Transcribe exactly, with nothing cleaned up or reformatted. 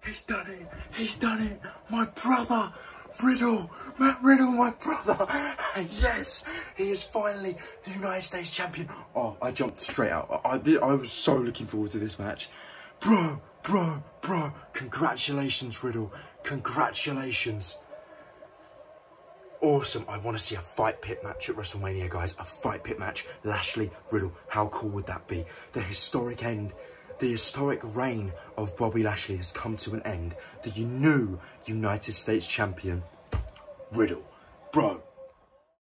He's done it. He's done it. My brother, Riddle. Matt Riddle, my brother. And yes, he is finally the United States champion. Oh, I jumped straight out. I, I, I was so looking forward to this match. Bro, bro, bro. Congratulations, Riddle. Congratulations. Awesome. I want to see a fight pit match at WrestleMania, guys. A fight pit match. Lashley, Riddle. How cool would that be? The historic end. The historic reign of Bobby Lashley has come to an end. The new United States champion, Riddle. Bro,